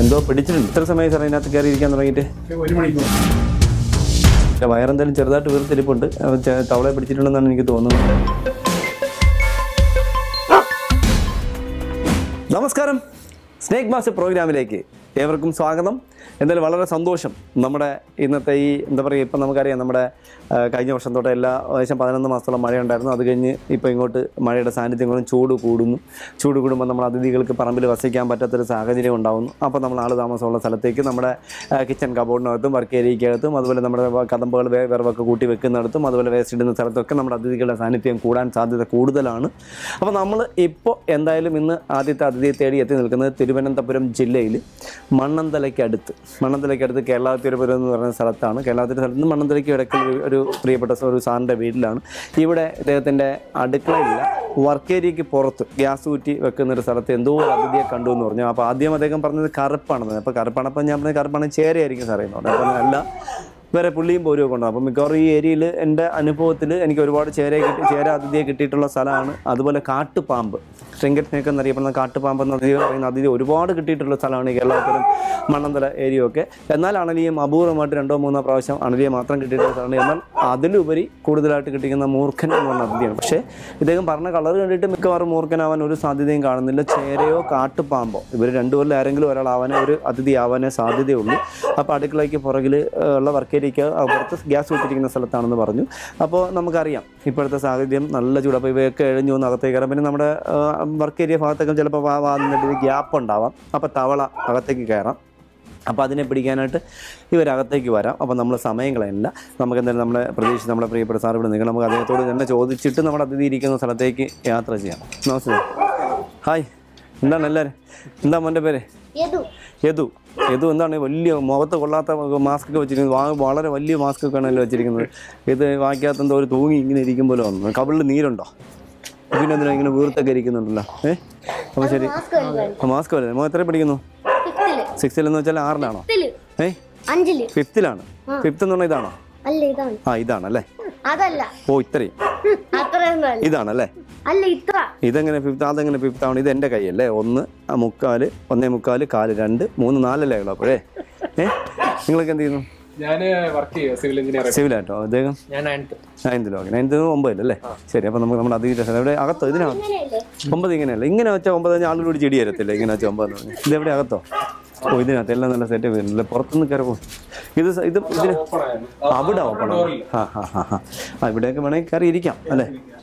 എന്തോ പിടിച്ചിട്ടുണ്ട്. ഇത്ര സമയം സാർ അതിനകത്ത് കയറിയിരിക്കാൻ തുടങ്ങിയിട്ട്? 1 മണിക്കൂർ. വയറെന്തായാലും ചെറുതായിട്ട് വീർത്തിരിപ്പുണ്ട്. തവളയെ പിടിച്ചിട്ടുണ്ടെന്നാണ് എനിക്ക് തോന്നുന്നത്. നമസ്കാരം, സ്നേക്ക് മാസ്റ്റർ പ്രോഗ്രാമിലേക്ക് ഏവർക്കും സ്വാഗതം. എന്തായാലും വളരെ സന്തോഷം. നമ്മുടെ ഇന്നത്തെ ഈ എന്താ പറയുക, ഇപ്പം നമുക്കറിയാം നമ്മുടെ കഴിഞ്ഞ വർഷം തൊട്ട് ഏകദേശം 11 മാസത്തോളം മഴയുണ്ടായിരുന്നു. അത് കഴിഞ്ഞ് ഇപ്പോൾ ഇങ്ങോട്ട് മഴയുടെ സാന്നിധ്യം കൊണ്ടും ചൂട് കൂടുമ്പോൾ നമ്മൾ അതിഥികൾക്ക് പറമ്പിൽ വസിക്കാൻ പറ്റാത്തൊരു സാഹചര്യം ഉണ്ടാകുന്നു. അപ്പോൾ നമ്മൾ ആൾ താമസമുള്ള സ്ഥലത്തേക്ക് നമ്മുടെ കിച്ചൺ കബോർഡിനകത്തും വർക്ക് ഏരിയയ്ക്കകത്തും അതുപോലെ നമ്മുടെ കതമ്പുകൾ വിറവൊക്കെ കൂട്ടി വെക്കുന്നിടത്തും അതുപോലെ വേസ്റ്റ് ഇടുന്ന സ്ഥലത്തൊക്കെ നമ്മുടെ അതിഥികളുടെ സാന്നിധ്യം കൂടാൻ സാധ്യത കൂടുതലാണ്. അപ്പോൾ നമ്മൾ ഇപ്പോൾ എന്തായാലും ഇന്ന് ആദ്യത്തെ അതിഥിയെ തേടി എത്തി നിൽക്കുന്നത് തിരുവനന്തപുരം ജില്ലയിൽ മണ്ണന്തലയ്ക്കടുത്ത് കേരളാതിരുപുരം എന്ന് പറയുന്ന സ്ഥലത്താണ്. കേരളാതിരുപുരം സ്ഥലത്ത് നിന്ന് മണ്ണന്തലയ്ക്ക് ഇടയ്ക്ക് ഒരു പ്രിയപ്പെട്ട ഒരു സാറിൻ്റെ വീട്ടിലാണ്. ഇവിടെ ഇദ്ദേഹത്തിൻ്റെ അടുക്കളയില്ല, വർക്ക് ഏരിയയ്ക്ക് പുറത്ത് ഗ്യാസ് ഊറ്റി വെക്കുന്നൊരു സ്ഥലത്ത് എന്തോ ഒരു അതിഥിയെ കണ്ടു എന്ന് പറഞ്ഞു. അപ്പോൾ ആദ്യം അദ്ദേഹം പറഞ്ഞത് കറുപ്പാണെന്ന്. അപ്പോൾ കറുപ്പാണപ്പോൾ ഞാൻ പറഞ്ഞത് കറുപ്പാണ് ചേരയായിരിക്കും സാറേ എന്ന് പറഞ്ഞു. അപ്പോൾ അല്ല, വേറെ പുള്ളിയും പോരുമൊക്കെ ഉണ്ടാകും. അപ്പം മിക്കവാറും ഈ ഏരിയയിൽ എൻ്റെ അനുഭവത്തിൽ എനിക്ക് ഒരുപാട് ചേര അതിഥിയെ കിട്ടിയിട്ടുള്ള സ്ഥലമാണ്. അതുപോലെ കാട്ടുപാമ്പ്, ട്രിങ്കറ്റ് സ്നേക്ക് എന്നറിയപ്പെടുന്ന കാട്ടുപാമ്പ് എന്ന പറയുന്ന അതിഥി ഒരുപാട് കിട്ടിയിട്ടുള്ള സ്ഥലമാണ് ഈ കേരളത്തിലും മണ്ണന്തല ഏരിയ ഒക്കെ. എന്നാൽ അണലിയും അപൂർവമായിട്ട് 2-3 പ്രാവശ്യം അണലിയെ മാത്രം കിട്ടിയിട്ടുള്ള സ്ഥലമാണ്. എന്നാൽ അതിലുപരി കൂടുതലായിട്ട് കിട്ടിക്കുന്ന മൂർഖൻ എന്ന് പറഞ്ഞ അതിഥിയാണ്. പക്ഷേ ഇദ്ദേഹം പറഞ്ഞ കളർ കണ്ടിട്ട് മിക്കവാറും മൂർഖനാവാൻ ഒരു സാധ്യതയും കാണുന്നില്ല. ചേരയോ കാട്ടുപാമ്പോ ഇവർ രണ്ടുപേരിൽ ആരെങ്കിലും ഒരാളാവാനേ ഒരു അതിഥി ആവാനേ സാധ്യതയുള്ളൂ. അപ്പോൾ അടുക്കളയ്ക്ക് പുറകിൽ ഉള്ള വർക്ക് ഏരിയയ്ക്ക് പുറത്ത് ഗ്യാസ് വെച്ചിരിക്കുന്ന സ്ഥലത്താണെന്ന് പറഞ്ഞു. അപ്പോൾ നമുക്കറിയാം ഇപ്പോഴത്തെ സാഹചര്യം നല്ല ചൂട്. അപ്പോൾ ഇവയൊക്കെ എഴിഞ്ഞു വന്ന് അകത്തേക്ക് കയറാം. പിന്നെ നമ്മുടെ വർക്ക് ഏരിയ ഭാഗത്തൊക്കെ ചിലപ്പോൾ വാതിലിൻ്റെ ഗ്യാപ്പ് ഉണ്ടാവാം. അപ്പോൾ തവള അകത്തേക്ക് കയറാം. അപ്പോൾ അതിനെ പിടിക്കാനായിട്ട് ഇവരകത്തേക്ക് വരാം. അപ്പോൾ നമ്മൾ സമയം കളയുന്നില്ല. നമുക്ക് എന്തായാലും നമ്മുടെ പ്രിയപ്പെട്ട സാർ ഇവിടെ നിൽക്കണം. നമുക്ക് അദ്ദേഹത്തോട് തന്നെ ചോദിച്ചിട്ട് നമ്മുടെ അതിഥി ഇരിക്കുന്ന സ്ഥലത്തേക്ക് യാത്ര ചെയ്യാം. നമസ്കാരം. ഹായ്, എന്താണ് എല്ലാവരും? എന്താ മോൻ്റെ പേര്? യദു. എന്താണ് വലിയ മുഖത്ത് കൊള്ളാത്ത മാസ്ക് ഒക്കെ വെച്ചിരിക്കുന്നത്? വളരെ വലിയ മാസ്ക് ഒക്കെ ആണല്ലോ വെച്ചിരിക്കുന്നത്. ഇത് വായിക്കാത്ത എന്തോ ഒരു തൂങ്ങി ഇങ്ങനെ ഇരിക്കുമ്പോൾ വന്നു. കവിളിൽ നീരുണ്ടോ? പിന്നെ എന്തിനാ ഇങ്ങനെ വീർത്തൊക്കെ ഇരിക്കുന്നുണ്ടല്ലോ? അപ്പോൾ ശരി, മാസ്ക് വരെ. മോൻ എത്ര പഠിക്കുന്നു? 6th എന്ന് വെച്ചാൽ 6ലാണോ? 5ലാണ്. 5th എന്ന് പറഞ്ഞാൽ ഇതാണോ? ഇതാണല്ലേ? ഓ, ഇത്രയും ഇതാണല്ലേ? ഇതെങ്ങനെ 5th? അതെങ്ങനെ 5th ആവണം? ഇത് എൻ്റെ കൈയല്ലേ? 1, 1/4, 1/4, 4, 2, 3, 4 ഉള്ളൂ. അപ്പോഴേ നിങ്ങളൊക്കെ എന്ത് ചെയ്യുന്നു? സിവിലായിട്ടോ? അദ്ദേഹം 9th. 9th 9 അല്ലേ? ശരി. അപ്പോൾ നമുക്ക് നമ്മുടെ അതിഥിയുടെ സ്ഥലം എവിടെ? അകത്തോ? ഇതിനകത്ത് 9 ഇങ്ങനെയല്ല. ഇങ്ങനെ വെച്ചാൽ 9 ആളുകളോട് ചെടി തരത്തില്ല. ഇങ്ങനെ വെച്ചാൽ 9 എന്ന് പറഞ്ഞു. ഇതെവിടെ? അകത്തോ? ഓ, ഇതിനകത്ത് എല്ലാം നല്ല സെറ്റ് വരുന്നില്ല. പുറത്തുനിന്ന് കയറുമ്പോൾ ഇതിന് അവിടെ ഓപ്പൺ ആണ്. ഇവിടെയൊക്കെ വേണമെങ്കിൽ കയറി ഇരിക്കാം അല്ലേ?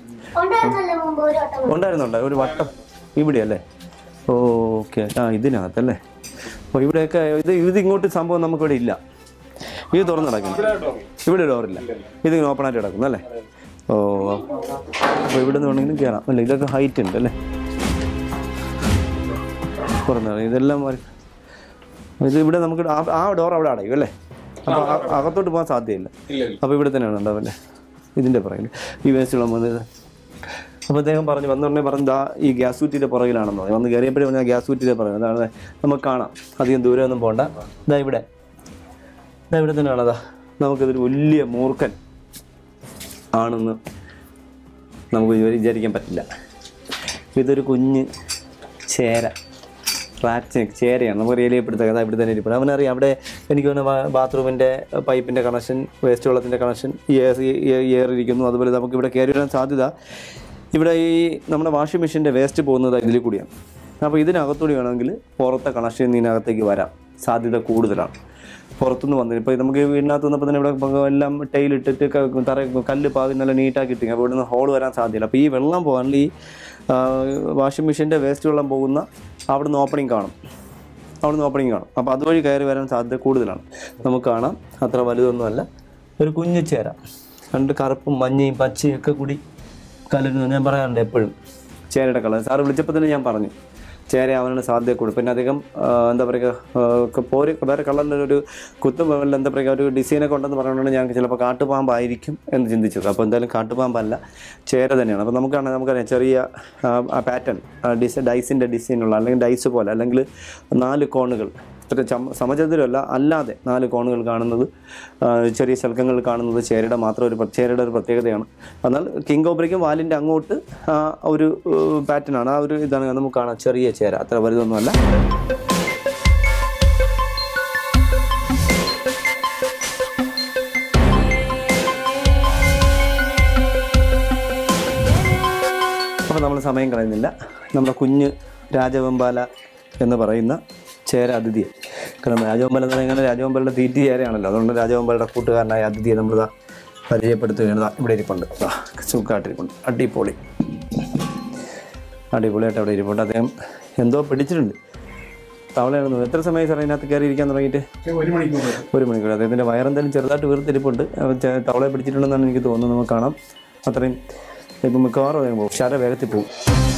ഉണ്ടായിരുന്നുണ്ടോ ഒരു വട്ടം ഇവിടെ അല്ലേ? ഓക്കെ. ഇതിനകത്തല്ലേ? അപ്പോൾ ഇവിടെയൊക്കെ ഇത് ഇങ്ങോട്ട് സംഭവം നമുക്കിവിടെ ഇല്ല. ഇത് തുറന്ന് കിടക്കുന്നു. ഇവിടെ ഡോറില്ല. ഇതിങ്ങനെ ഓപ്പണായിട്ട് കിടക്കുന്നു അല്ലേ? ഓ, അപ്പോൾ ഇവിടെ നിന്ന് വേണമെങ്കിലും കയറാം അല്ലേ? ഇതൊക്കെ ഹൈറ്റ് ഉണ്ട് അല്ലേ? തുറന്നു ഇതെല്ലാം. ഇത് ഇവിടെ നമുക്ക് ആ ഡോർ അവിടെ അടയും അല്ലേ? അപ്പോൾ അകത്തോട്ട് പോകാൻ സാധ്യതയില്ല. അപ്പോൾ ഇവിടെ തന്നെയാണ് ഉണ്ടാവല്ലേ ഇതിൻ്റെ പുറകിൽ ഈ വേസ്റ്റുള്ള വന്നത്. അപ്പോൾ അദ്ദേഹം പറഞ്ഞു ഈ ഗ്യാസ് കുറ്റിയുടെ പുറകിലാണെന്ന് പറഞ്ഞു. വന്ന് കയറിയപ്പോഴും പറഞ്ഞാൽ ഗ്യാസ് കുറ്റിയുടെ പുറകിൽ. അതാണ് നമുക്ക് കാണാം. അധികം ദൂരമൊന്നും പോകണ്ട. ഇവിടെ തന്നെയാണ്. നമുക്കിതൊരു വലിയ മൂർഖൻ ആണെന്ന് നമുക്ക് വിചാരിക്കാൻ പറ്റില്ല. ഇതൊരു കുഞ്ഞ് ചേരയാണ്. നമുക്ക് റിയലിയപ്പെടുത്തുക. അതാ ഇവിടെ തന്നെ ഇരിപ്പുണ്ട്. അവനറിയാം അവിടെ എനിക്ക് തോന്നുന്നു ബാത്റൂമിൻ്റെ പൈപ്പിൻ്റെ കണക്ഷൻ, വേസ്റ്റ് വെള്ളത്തിൻ്റെ കണക്ഷൻ, ഏറിയിരിക്കുന്നു. അതുപോലെ നമുക്ക് ഇവിടെ കയറി വരാൻ സാധ്യത ഇവിടെ ഈ നമ്മുടെ വാഷിംഗ് മെഷീൻ്റെ വേസ്റ്റ് പോകുന്നത് ഇതിൽ കൂടിയാണ്. അപ്പോൾ ഇതിനകത്തൂടി വേണമെങ്കിൽ പുറത്തെ കണക്ഷൻ ഇതിനകത്തേക്ക് വരാൻ സാധ്യത കൂടുതലാണ്. പുറത്തുനിന്ന് വന്നിട്ട് ഇപ്പോൾ നമുക്ക് വീടിനകത്ത് വന്നപ്പോൾ തന്നെ ഇവിടെ എല്ലാം ടൈലിട്ടിട്ട് കല്ല് പാതി നല്ല നീറ്റാക്കി ഇട്ടിരിക്കും. അപ്പോൾ ഇവിടെ നിന്ന് ഹോൾ വരാൻ സാധ്യതയില്ല. അപ്പോൾ ഈ വെള്ളം പോകാനുള്ള ഈ വാഷിംഗ് മെഷീൻ്റെ വേസ്റ്റ് വെള്ളം പോകുന്ന അവിടുന്ന് ഓപ്പണിങ് കാണും. അപ്പോൾ അതുവഴി കയറി വരാൻ സാധ്യത കൂടുതലാണ്. നമുക്ക് കാണാം. അത്ര വലുതൊന്നുമല്ല. ഒരു കുഞ്ഞു ചേര. 2 കറുപ്പും മഞ്ഞയും പച്ചയും ഒക്കെ കൂടി കലരുന്നു. ഞാൻ പറയാറുണ്ട് എപ്പോഴും ചേരയുടെ കളർ. സാറ് വിളിച്ചപ്പോൾ തന്നെ ഞാൻ പറഞ്ഞു ചേര അവനാണ് സാധ്യത കൂടുതൽ. പിന്നെ അധികം എന്താ പറയുക വേറെ കളറിലൊരു എന്താ പറയുക ഒരു ഡിസൈനൊക്കെ ഉണ്ടെന്ന് പറഞ്ഞുകൊണ്ട് ഞാൻ ചിലപ്പോൾ കാട്ടുപാമ്പായിരിക്കും എന്ന് ചിന്തിച്ചത്. അപ്പോൾ എന്തായാലും കാട്ടുപാമ്പല്ല, ചേര തന്നെയാണ്. അപ്പോൾ നമുക്കറിയാം ചെറിയ പാറ്റേൺ ഡൈസിൻ്റെ ഡിസൈനുള്ള അല്ലെങ്കിൽ ഡൈസ് പോലെ അല്ലെങ്കിൽ 4 കോണുകൾ ഇത്ര സമചതുരമല്ല അല്ലാതെ 4 കോണുകൾ കാണുന്നത്, ചെറിയ ശൽക്കങ്ങൾ കാണുന്നത് ചേരയുടെ ഒരു പ്രത്യേകതയാണ്. എന്നാൽ കിങ് കോബ്രയ്ക്കും വാലിൻ്റെ അങ്ങോട്ട് ഒരു പാറ്റേൺ ആണ്. ആ ഒരു ഇതാണ് നമുക്ക് കാണാം. ചെറിയ ചേര, അത്ര വലുതൊന്നുമല്ല. അപ്പോൾ നമ്മൾ സമയം കളയുന്നില്ല. നമ്മുടെ കുഞ്ഞ് രാജവെമ്പാല എന്ന് പറയുന്ന ചേര അതിഥിയെ, കാരണം രാജവെമ്പാല എന്ന് പറയുന്നത് രാജവെമ്പാലയുടെ തീറ്റി ചേരയാണല്ലോ, അതുകൊണ്ട് രാജവെമ്പാലയുടെ കൂട്ടുകാരനായ അതിഥിയെ നമ്മളിതാ പരിചയപ്പെടുത്തുകയാണ്. ഇവിടെ ഇരിപ്പുണ്ട്, സുഖമായിട്ടിരിപ്പുണ്ട്, അടിപൊളിയായിട്ട് അവിടെ ഇരിപ്പുണ്ട്. അദ്ദേഹം എന്തോ പിടിച്ചിട്ടുണ്ട്, തവളയാണെന്ന്. എത്ര സമയം സാർ അതിനകത്ത് കയറി ഇരിക്കാൻ തുടങ്ങിയിട്ട്? 1 മണിക്കൂർ. അദ്ദേഹത്തിൻ്റെ വയറെന്തായാലും ചെറുതായിട്ട് വീർത്തിരിപ്പുണ്ട്. തവളയെ പിടിച്ചിട്ടുണ്ടെന്നാണ് എനിക്ക് തോന്നുന്നത്. നമുക്ക് കാണാം. അത്രയും ഇപ്പം മിക്കവാറും അദ്ദേഹം പോകും, ശര വേഗത്തിൽ പോകും.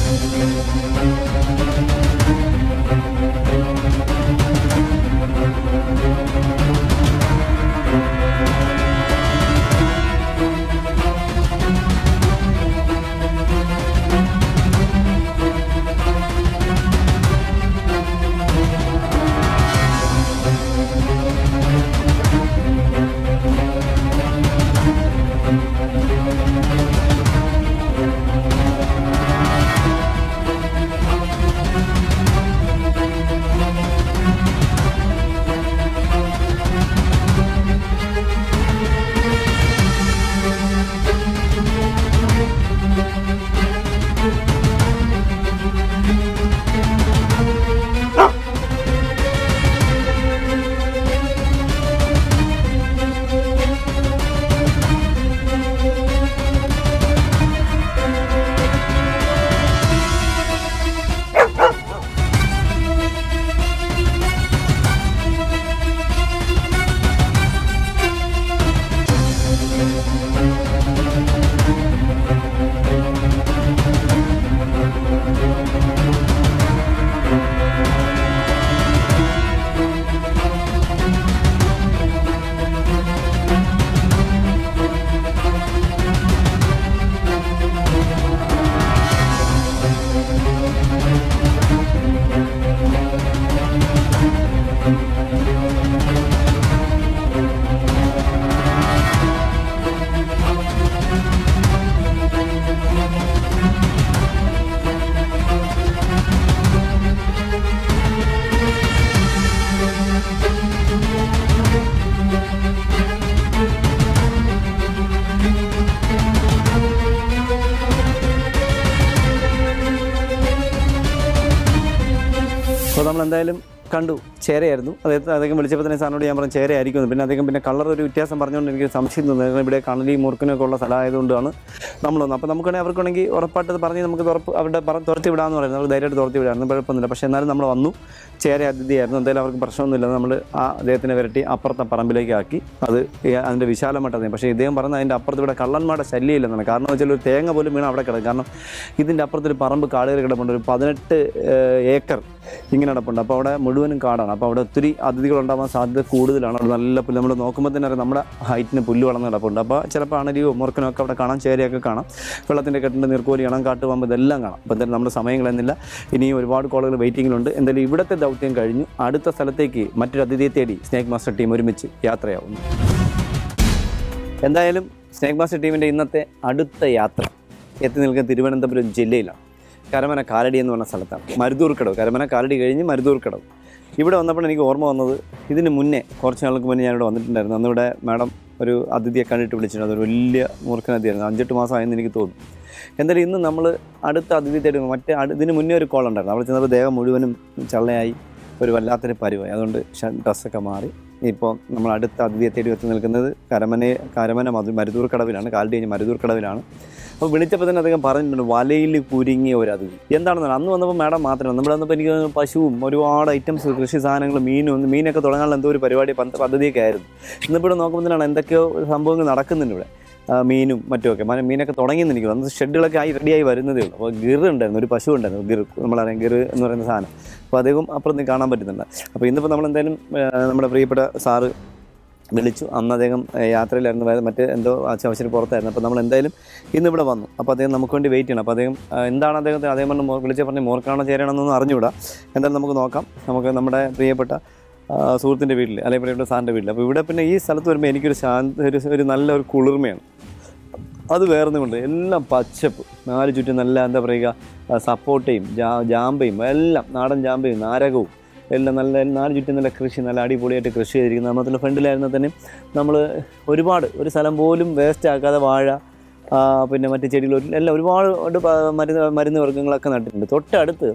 അപ്പോൾ നമ്മളെന്തായാലും കണ്ടു, ചേരയായിരുന്നു. അദ്ദേഹം വിളിച്ചപ്പോൾ തന്നെ സാറിനോട് ഞാൻ പറഞ്ഞു ചേരയായിരിക്കുന്നു. പിന്നെ അദ്ദേഹം കളർ ഒരു വ്യത്യാസം പറഞ്ഞുകൊണ്ട് എനിക്ക് സംശയം തോന്നുന്നു. ഇവിടെ കണലി മൂർക്കനൊക്കെ ഉള്ള സ്ഥലമായതുകൊണ്ടാണ് നമ്മൾ വന്നത്. അപ്പോൾ നമുക്കാണെങ്കിൽ അവർക്കാണെങ്കിൽ ഉറപ്പായിട്ട് പറഞ്ഞ് നമുക്ക് അവരുടെ തുരത്തി വിടാമെന്ന് പറയുന്നത്. അവർ ധൈര്യമായിട്ട് തുരത്തി വിടായിരുന്നു, കുഴപ്പമൊന്നുമില്ല. പക്ഷേ എന്നാലും നമ്മൾ വന്നു, ചേര അതിഥിയായിരുന്നു. എന്തായാലും അവർക്ക് പ്രശ്നമൊന്നുമില്ല. നമ്മൾ ആ അദ്ദേഹത്തിനെ വരട്ടി അപ്പുറത്തെ പറമ്പിലേക്ക് ആക്കി. അത് അതിൻ്റെ വിശാലമായിട്ട് അദ്ദേഹം, പക്ഷേ ഇദ്ദേഹം പറഞ്ഞത് അതിൻ്റെ അപ്പുറത്ത് ഇവിടെ കള്ളന്മാരുടെ ശല്യമില്ലെന്നാണ്. കാരണം വെച്ചാൽ ഒരു തേങ്ങ പോലും വീണ് അവിടെ കിടക്കും. കാരണം ഇതിൻ്റെ അപ്പുറത്തൊരു പറമ്പ് കാടുകയറി കിടപ്പുണ്ട്, ഒരു 18 ഏക്കർ ഇങ്ങനെ കിടപ്പുണ്ട്. അപ്പോൾ അവിടെ മുഴുവനും കാടാണ്. അപ്പോൾ അവിടെ ഒത്തിരി അതിഥികളുണ്ടാവാൻ സാധ്യത കൂടുതലാണ്. അവിടെ നല്ല പുല്ല് നമ്മൾ നോക്കുമ്പോൾ തന്നെ അറിയാം, നമ്മുടെ ഹൈറ്റിന് പുല്ല് വളർന്ന് കിടപ്പുണ്ട്. അപ്പോൾ ചിലപ്പോൾ അണലിയോ മുറുക്കനോ ഒക്കെ അവിടെ കാണാം, ചേരയൊക്കെ കാണാം, വെള്ളത്തിൻ്റെ കെട്ടിൻ്റെ നീർക്കോലി കാണാം, കാട്ടുപാമ്പ്, ഇതെല്ലാം കാണാം. അപ്പോൾ എന്തായാലും നമ്മുടെ സമയം കളയുന്നില്ല. ഇനിയും ഒരുപാട് കോളുകൾ വെയിറ്റിങ്ങിലുണ്ട്. എന്തായാലും ഇവിടുത്തെ ദൗത്യം കഴിഞ്ഞു. അടുത്ത സ്ഥലത്തേക്ക് മറ്റൊരു അതിഥിയെ തേടി സ്നേക് മാസ്റ്റർ ടീം ഒരുമിച്ച് യാത്രയാവുന്നു. എന്തായാലും സ്നേക് മാസ്റ്റർ ടീമിൻ്റെ ഇന്നത്തെ അടുത്ത യാത്ര എത്തി നിൽക്കുന്ന തിരുവനന്തപുരം ജില്ലയിലാണ്. കരമന കാലടി എന്ന് പറഞ്ഞ സ്ഥലത്താണ്. മരുതൂർക്കടവ്, കരമന കാലടി കഴിഞ്ഞ് മരുതൂർക്കടവ്. ഇവിടെ വന്നപ്പോൾ എനിക്ക് ഓർമ്മ വന്നത്, ഇതിന് മുന്നേ കുറച്ച് നാൾക്ക് മുന്നേ ഞാനിവിടെ വന്നിട്ടുണ്ടായിരുന്നു. അന്നിവിടെ മാഡം ഒരു അതിഥിയെ കണ്ടിട്ട് വിളിച്ചിട്ടുണ്ട്. അതൊരു വലിയ മൂർഖനതിയായിരുന്നു. 5-8 മാസമായെന്ന് എനിക്ക് തോന്നുന്നു. എന്തായാലും ഇന്ന് നമ്മൾ അടുത്ത അതിഥി തേടി ഇതിന് മുന്നേ ഒരു കോൾ ഉണ്ടായിരുന്നു. അവിടെ ചെന്നപ്പോൾ ദേഹം മുഴുവനും ചള്ളയായി, ഒരു വല്ലാത്തൊരു പരിവായി. അതുകൊണ്ട് ഡ്രസ്സൊക്കെ മാറി ഇപ്പോൾ നമ്മൾ അടുത്ത അതിഥിയെ തേടി എത്തി നിൽക്കുന്നത് കരമന മരുതൂർക്കടവിലാണ്. കാലടി കഴിഞ്ഞ് മരുതൂർക്കടവിലാണ്. അപ്പോൾ വിളിച്ചപ്പോൾ തന്നെ അദ്ദേഹം പറഞ്ഞിട്ടുണ്ട്, വലയിൽ കുരുങ്ങിയ ഒരു അതിഥി. എന്താണെന്ന് അന്ന് വന്നപ്പോൾ മാഡം മാത്രമേ, നമ്മൾ വന്നപ്പോൾ എനിക്ക് പശുവും ഒരുപാട് ഐറ്റംസ്, കൃഷി സാധനങ്ങൾ, മീനൊക്കെ തുടങ്ങാനുള്ള എന്തോ ഒരു പരിപാടി പദ്ധതിയൊക്കെ ആയിരുന്നു. ഇന്നിപ്പോൾ എന്തൊക്കെയോ സംഭവങ്ങൾ നടക്കുന്നുണ്ട് ഇവിടെ, മീനും മറ്റുമൊക്കെ. മീനൊക്കെ തുടങ്ങിയെന്ന് എനിക്ക് തോന്നുന്നു. ഷെഡുകളൊക്കെ റെഡിയായി വരുന്നതേ ഉള്ളൂ. അപ്പോൾ ഗിർ ഉണ്ടായിരുന്നു, ഒരു പശു ഉണ്ടായിരുന്നു, നമ്മളറിയാം ഗിർ എന്ന് പറയുന്ന സാധനം. അപ്പോൾ അദ്ദേഹം അപ്പുറത്ത് കാണാൻ പറ്റുന്നുണ്ട്. അപ്പോൾ ഇന്നിപ്പോൾ നമ്മളെന്തായാലും നമ്മുടെ പ്രിയപ്പെട്ട സാറ് വിളിച്ചു. അന്ന് അദ്ദേഹം യാത്രയിലായിരുന്നു, മറ്റേ എന്തോ ആവശ്യത്തിന് പുറത്തായിരുന്നു. അപ്പോൾ നമ്മൾ എന്തായാലും ഇന്നിവിടെ വന്നു. അപ്പോൾ അദ്ദേഹം നമുക്ക് വേണ്ടി വെയിറ്റ് ചെയ്യണം. അപ്പോൾ അദ്ദേഹം എന്താണ് അദ്ദേഹം വിളിച്ച് മോർക്കാണോ ചേരണമെന്നൊന്നും അറിഞ്ഞുകൂടാ. എന്തായാലും നമുക്ക് നോക്കാം. നമുക്ക് നമ്മുടെ പ്രിയപ്പെട്ട സുഹൃത്തിൻ്റെ വീട്ടിൽ, അല്ലെങ്കിൽ പ്രിയപ്പെട്ട സാറിൻ്റെ വീട്ടിൽ. അപ്പോൾ ഇവിടെ പിന്നെ ഈ സ്ഥലത്ത് വരുമ്പോൾ എനിക്കൊരു ഒരു നല്ലൊരു കുളിർമയാണ്. അത് വേറൊന്നുമുണ്ട്, എല്ലാം പച്ചപ്പ്, 4 ചുറ്റും നല്ല എന്താ പറയുക, സപ്പോട്ടയും ജാമ്പയും എല്ലാം, നാടൻ ജാമ്പയും നാരകവും എല്ലാം നല്ല 4 ചുറ്റും നല്ല കൃഷി, നല്ല അടിപൊളിയായിട്ട് കൃഷി ചെയ്തിരിക്കുന്നത്. നമ്മുടെ ഫ്രണ്ടിലായിരുന്നാൽ തന്നെ നമ്മൾ ഒരുപാട് ഒരു സ്ഥലം പോലും വേസ്റ്റ് ആക്കാതെ വാഴ, പിന്നെ മറ്റ് ചെടികൾ എല്ലാം ഒരുപാട് മരുന്ന് വർഗ്ഗങ്ങളൊക്കെ നട്ടിട്ടുണ്ട്. തൊട്ടടുത്ത്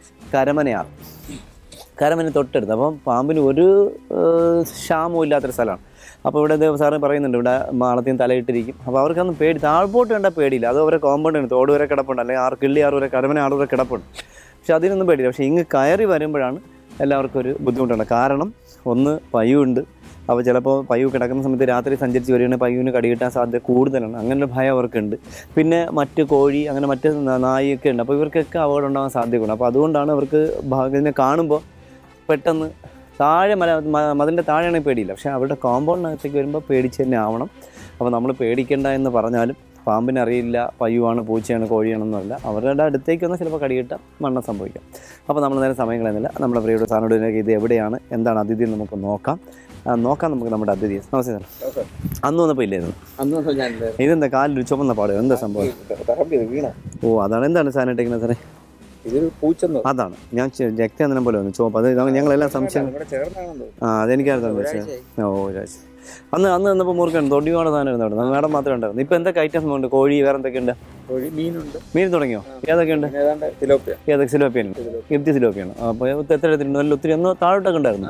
കരമന തൊട്ടടുത്ത്. അപ്പം പാമ്പിന് ഒരു ക്ഷാമവും ഇല്ലാത്തൊരു സ്ഥലമാണ്. അപ്പോൾ ഇവിടെ സാറ് പറയുന്നുണ്ട് ഇവിടെ മാളത്തിന് തലയിട്ടിരിക്കും. അപ്പോൾ അവർക്കൊന്നും താഴ്പോട്ട് കണ്ടാൽ പേടിയില്ല. അത് അവരെ കോമ്പൗണ്ടാണ്, തോട് വരെ കിടപ്പുണ്ട്, അല്ലെങ്കിൽ കിള്ളി 6 വരെ കരമന 6 വരെ കിടപ്പുണ്ട്. പക്ഷെ അതിനൊന്നും പേടിയില്ല. പക്ഷേ ഇങ്ങ് കയറി വരുമ്പോഴാണ് എല്ലാവർക്കും ഒരു ബുദ്ധിമുട്ടുണ്ട്. കാരണം ഒന്ന് പയ്യുണ്ട്. അപ്പോൾ ചിലപ്പോൾ പയ്യു കിടക്കുന്ന സമയത്ത് രാത്രി സഞ്ചരിച്ച് വരികയാണെങ്കിൽ പയ്യുവിന് കടി കിട്ടാൻ സാധ്യത കൂടുതലാണ്. അങ്ങനൊരു ഭയം അവർക്കുണ്ട്. പിന്നെ മറ്റ് കോഴി അങ്ങനെ മറ്റ് നായൊക്കെ ഉണ്ട്. അപ്പോൾ ഇവർക്കൊക്കെ അപകടം ഉണ്ടാകാൻ സാധ്യതയുണ്ട്. അപ്പോൾ അതുകൊണ്ടാണ് അവർക്ക് ഇതിനെ കാണുമ്പോൾ പെട്ടെന്ന് താഴെ മതിലിൻ്റെ താഴെയാണെങ്കിൽ പേടിയില്ല. പക്ഷേ അവരുടെ കോമ്പൗണ്ടിനകത്തേക്ക് വരുമ്പോൾ പേടിച്ച് തന്നെ ആവണം. അപ്പോൾ നമ്മൾ പേടിക്കേണ്ട എന്ന് പറഞ്ഞാലും പാമ്പിനറിയില്ല പയ്യുവാണ് പൂച്ചയാണ് കോഴിയാണെന്നല്ല. അവരുടെ അടുത്തേക്കൊന്ന് ചിലപ്പോൾ കടികിട്ടാൽ മരണം സംഭവിക്കാം. അപ്പോൾ നമ്മൾ നേരെ സമയം കളയുന്നില്ല. നമ്മുടെ പ്രിയയുടെ സാറിനോട് ഇത് എവിടെയാണ് എന്താണ് അതിഥി നമുക്ക് നോക്കാം. നമുക്ക് നമ്മുടെ അതിഥിയെ. നമസ്തേ സാർ. അന്ന് വന്നപ്പോൾ ഇല്ലായിരുന്നു? ഇതെന്താ കാലിൽ ചുമന്ന പാടുക? എന്താ സംഭവം? ഓ അതാണ്. എന്താണ് സാധനം ഇട്ടേക്കുന്നത് സാറേ? ഇതൊരു പൂച്ചെന്ന്. അതാണ് ഞാൻ രക്തചന്ദനം പോലെ വന്നു ചുവപ്പ്. അത് ഞങ്ങളെല്ലാം സംശയം. അതെനിക്കറിയാം. ഓ രാജ് അന്ന് വന്നപ്പോൾ മുറുക്കാൻ തൊടിയോടെ സാധനം ഇരുന്നു അവിടെ. മേടം മാത്രമേ ഉണ്ടായിരുന്നു. ഇപ്പം എന്തൊക്കെ ഐറ്റംസ് ഉണ്ട്? കോഴി വേറെ എന്തൊക്കെയുണ്ട്? മീൻ തുടങ്ങിയോ? ഏതൊക്കെയുണ്ട്? ഏതൊക്കെ? സിലോപ്പിയാണ്. ഗിബ്തി സിലോപ്പിയാണ്. അപ്പോൾ എത്ര എടുത്തിട്ടുണ്ട്? നല്ല ഒത്തിരി ഒന്ന് താഴോട്ടൊക്കെ ഉണ്ടായിരുന്നു.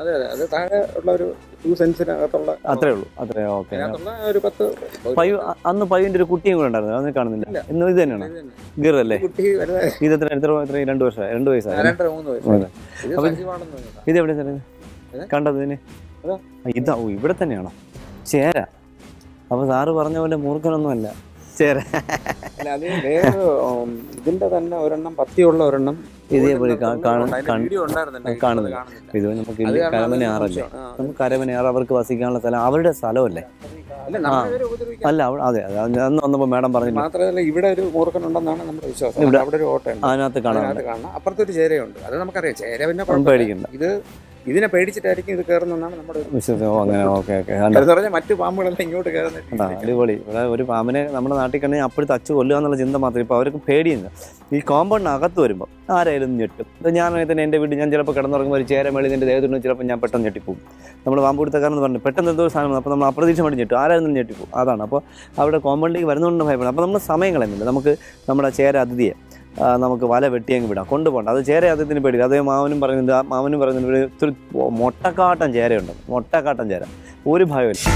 അത്രേ ഉള്ളൂ. അത്രേ. ഓക്കെ. അന്ന് പയ്യന്റെ ഒരു കുട്ടിയും കൂടെ ഉണ്ടായിരുന്നു. അതൊന്നും കാണുന്നില്ല. ഇന്ന് ഇത് തന്നെയാണ് ഗിർ അല്ലേ? ഇത് എത്ര 2 വർഷമായി? 2 വയസ്സായി. ഇതെവിടെ സാറേ കണ്ടത്? ഇതിന് ഇതാ. ഓ ഇവിടെ തന്നെയാണോ? ചേര. അപ്പൊ സാറ് പറഞ്ഞ പോലെ മൂർഖനൊന്നുമല്ല, ചേര. ഇതിന്റെ തന്നെ ഒരെണ്ണം പത്തിയുള്ള ഒരെണ്ണം ഇതേപോലെ കാണുന്നില്ല. ഇത് നമുക്ക് കരമനയാറല്ലേ? നമുക്ക് കരമനയാറ് അവർക്ക് വസിക്കാനുള്ള സ്ഥലം, അവരുടെ സ്ഥലമല്ലേ? അല്ല അതെ. അന്ന് വന്നപ്പോ മേഡം പറഞ്ഞു. മാത്രമല്ല ഇവിടെ ഒരു മൂർഖനുണ്ടെന്നാണ് നമ്മുടെ വിശ്വാസം. ഇവിടെ ഒരു ഓട്ടം അതിനകത്ത് കാണാം. അപ്പുറത്തൊരു ചേരയുണ്ട്. അത് നമുക്കറിയാം. ചേര പിന്നെ പേടിക്കണ്ട. ഇതിനെ പേടിച്ചിട്ടായിരിക്കും ഇത് കയറുന്നതാണ് നമ്മുടെ വിശ്വാസം. അങ്ങനെ. ഓക്കെ. മറ്റു പാമ്പുകളെല്ലാം ഇങ്ങോട്ട് കയറുന്നത് അടിപൊളി. ഇവിടെ ഒരു പാമ്പിനെ നമ്മുടെ നാട്ടിൽ കണ്ടെങ്കിൽ അപ്പോഴും തച്ച് കൊല്ലുക എന്നുള്ള ചിന്ത മാത്രമേ. ഇപ്പോൾ അവർക്ക് പേടിയില്ല. ഈ കോമ്പൗണ്ടിനകത്ത് വരുമ്പോൾ ആരായാലും ഞെട്ടും. ഞാൻ തന്നെ എൻ്റെ വീട്ടിൽ ഞാൻ ചിലപ്പോൾ കിടന്നുറങ്ങുമ്പോൾ ഒരു ചേര മേളിൽ എൻ്റെ ദേഹത്തുണ്ട്. ചിലപ്പോൾ ഞാൻ പെട്ടെന്ന് ഞെട്ടിപ്പോവും. നമ്മൾ പാമ്പ് കൊടുത്തക്കാരെന്ന് പറഞ്ഞു പെട്ടെന്ന് എന്തോ സാധനം. അപ്പോൾ നമ്മൾ അപ്രതീക്ഷിതമായിട്ട് ഞെട്ടും. ആരായാലും ഞെട്ടിപ്പോവും. അതാണ്. അപ്പോൾ അവിടെ കോമ്പൗണ്ടിലേക്ക് വരുന്നതുകൊണ്ട് ഭയപ്പെടും. അപ്പോൾ നമ്മൾ സമയം കളയുന്നില്ല. നമുക്ക് നമ്മുടെ ചേര അതിഥിയെ നമുക്ക് വല വെട്ടിയങ്ങ് വിടാം, കൊണ്ടുപോകണ്ട. അത് ചേര അതിന് പേടില്ല. അതേ മാവനും പറയുന്നുണ്ട് ഒരു മൊട്ടക്കാട്ടൻ ചേരയുണ്ട്. മൊട്ടക്കാട്ടൻ ചേര ഒരു ഭയമില്ല.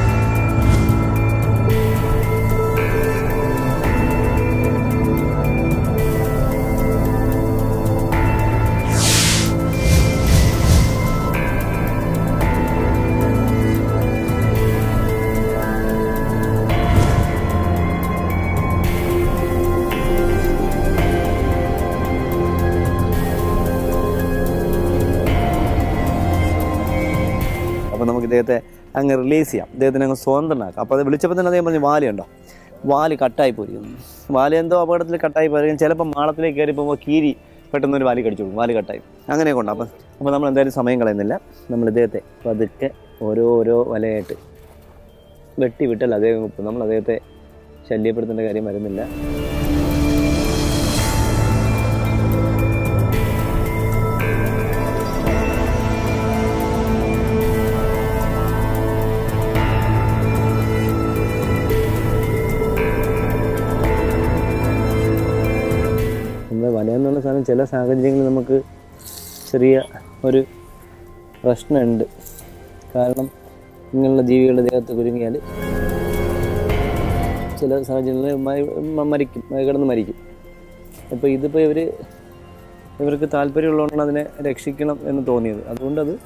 നമുക്ക് ഇദ്ദേഹത്തെ അങ്ങ് റിലീസ് ചെയ്യാം, ഇദ്ദേഹത്തിന് അങ്ങ് സ്വതന്ത്രനാക്കാം. അപ്പോൾ അത് വിളിച്ചപ്പോൾ തന്നെ അദ്ദേഹം പറഞ്ഞു വാലുണ്ടോ, വാല് കട്ടായി പോയിരിക്കുന്നു. വാല് എന്തോ അപകടത്തിൽ കട്ടായി പോയിരിക്കും. ചിലപ്പോൾ മാളത്തിലേക്ക് കയറി പോകുമ്പോൾ കീരി പെട്ടെന്നൊരു വാല് കടിച്ചു കൊടുക്കും, വാല് കട്ടായി. അങ്ങനെയൊക്കെ ഉണ്ട്. അപ്പോൾ നമ്മൾ എന്തായാലും സമയം കളയുന്നില്ല. നമ്മൾ ഇദ്ദേഹത്തെ പതുക്കെ ഓരോ വലയായിട്ട് വെട്ടി വിട്ടല്ല അദ്ദേഹം. നമ്മൾ അദ്ദേഹത്തെ ശല്യപ്പെടുത്തേണ്ട കാര്യം വരുന്നില്ല. വലയെന്നുള്ള സാധനം ചില സാഹചര്യങ്ങളിൽ നമുക്ക് ചെറിയ ഒരു പ്രശ്നമുണ്ട്. കാരണം ഇങ്ങനെയുള്ള ജീവികളുടെ ദേഹത്ത് കുരുങ്ങിയാൽ ചില സാഹചര്യങ്ങളിൽ കിടന്ന് മരിക്കും. അപ്പോൾ ഇതിപ്പോൾ ഇവർക്ക് താല്പര്യമുള്ളതുകൊണ്ടാണ് അതിനെ രക്ഷിക്കണം എന്ന് തോന്നിയത്. അതുകൊണ്ടത്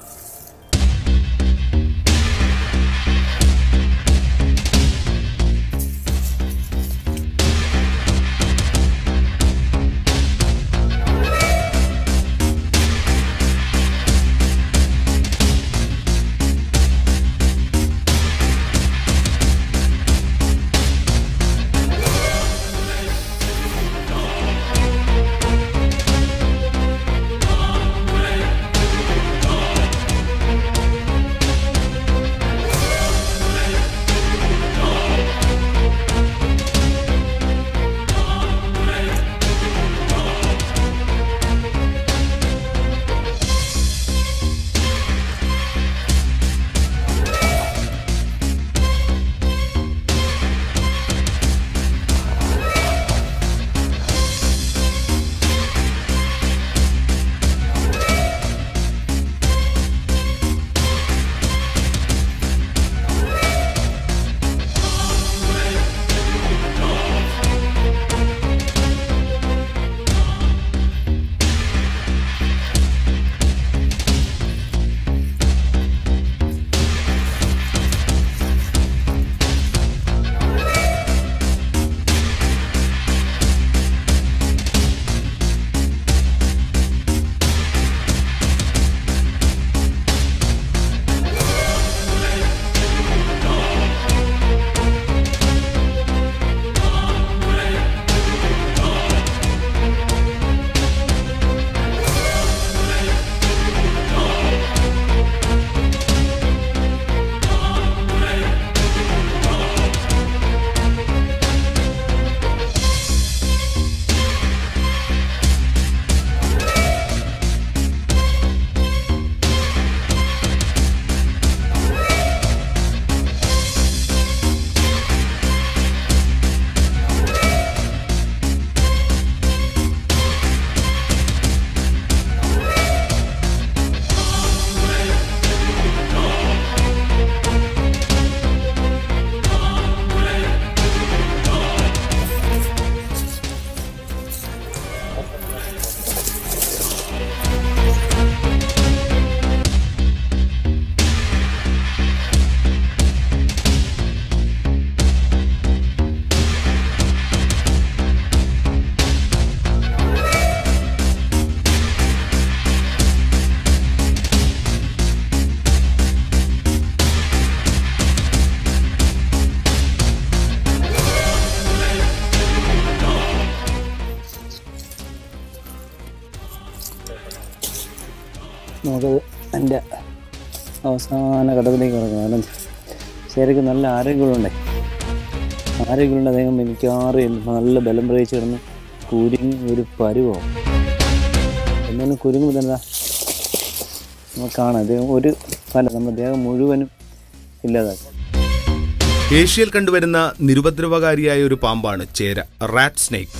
നമുക്കത് എൻ്റെ അവസാന ഘട്ടത്തിലേക്ക് കിടക്കണം. കാരണം ചേരയ്ക്ക് നല്ല ആരോഗ്യമുണ്ടേ, ആരോഗ്യമുണ്ട്. അദ്ദേഹം മിക്കവാറും നല്ല ബലം പ്രയോഗിച്ച് കിടന്ന് കുരുങ്ങി ഒരു പരുവാവും. എന്നാലും കുരുങ്ങുമ്പോൾ തന്നെ നമുക്ക് കാണാം അദ്ദേഹം ഒരു ഫലം നമ്മുടെ ദേഹം മുഴുവനും ഇല്ലാതാക്കും. ഏഷ്യയിൽ കണ്ടുവരുന്ന നിരുപദ്രവകാരിയായ ഒരു പാമ്പാണ് ചേര, റാറ്റ് സ്നേക്ക്.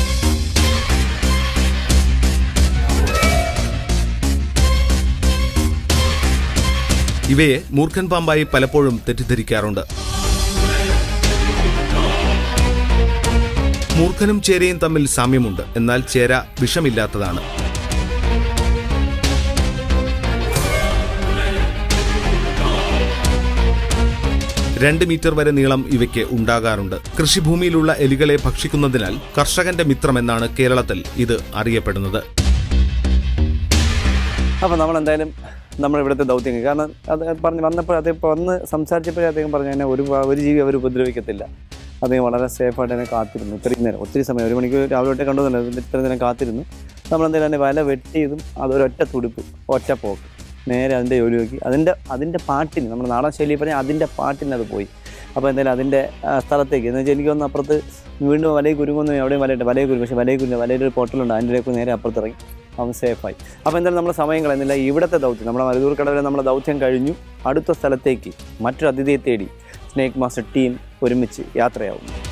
ഇവയെ മൂർഖൻ പാമ്പായി പലപ്പോഴും തെറ്റിദ്ധരിക്കാറുണ്ട്. മൂർഖനും ചേരയും തമ്മിൽ സാമ്യമുണ്ട്, എന്നാൽ ചേര വിഷമില്ലാത്തതാണ്. 2 മീറ്റർ വരെ നീളം ഇവയ്ക്ക് ഉണ്ടാകാറുണ്ട്. കൃഷിഭൂമിയിലുള്ള എലികളെ ഭക്ഷിക്കുന്നതിനാൽ കർഷകന്റെ മിത്രമെന്നാണ് കേരളത്തിൽ ഇത് അറിയപ്പെടുന്നത്. അപ്പോൾ നമ്മളെന്തായാലും നമ്മളിവിടുത്തെ ദൗത്യം, കാരണം അത് പറഞ്ഞ് വന്നപ്പോൾ അദ്ദേഹം വന്ന് സംസാരിച്ചപ്പോഴേ അദ്ദേഹം പറഞ്ഞു തന്നെ ഒരു ജീവി അവർ ഉപദ്രവിക്കത്തില്ല. അദ്ദേഹം വളരെ സേഫായിട്ട് തന്നെ കാത്തിരുന്നു. ഇത്രയും നേരം, ഒത്തിരി സമയം, 1 മണിക്കൂർ രാവിലെ തൊട്ടേ കണ്ടുതന്നെ ഇത്രയും നേരം കാത്തിരുന്നു. നമ്മളെന്തായാലും തന്നെ വല വെട്ടിയതും അതൊരൊറ്റ തുടുപ്പ്, ഒറ്റ പോക്ക് നേരെ അതിൻ്റെ ജോലി നോക്കി അതിൻ്റെ പാട്ടിന്, നമ്മുടെ നാടൻ ശൈലി പറഞ്ഞാൽ അതിൻ്റെ പാട്ടിന് അത് പോയി. അപ്പോൾ എന്തായാലും അതിൻ്റെ സ്ഥലത്തേക്ക് എന്ന് വെച്ചാൽ എനിക്കൊന്ന് അപ്പുറത്ത് വീണ്ടും വലയിൽ കുരുങ്ങൊന്നും എവിടെയും വലയിട്ട് വലയിൽ കുരുങ്ങും, പക്ഷേ വലയിൽ കുരുങ്ങ വലയിലൊരു പൊട്ടലുണ്ട്, അതിൻ്റെ ഇടയ്ക്ക് നേരെ അപ്പുറത്തിറങ്ങി അവൻ സേഫായി. അപ്പോൾ എന്തായാലും നമ്മൾ സമയം കളയുന്നില്ല. ഇവിടുത്തെ ദൗത്യം, നമ്മുടെ മരുതൂർ കടവിലെ നമ്മുടെ ദൗത്യം കഴിഞ്ഞു. അടുത്ത സ്ഥലത്തേക്ക് മറ്റൊരു അതിഥിയെ തേടി സ്നേക്ക് മാസ്റ്റർ ടീം ഒരുമിച്ച് യാത്രയാവും.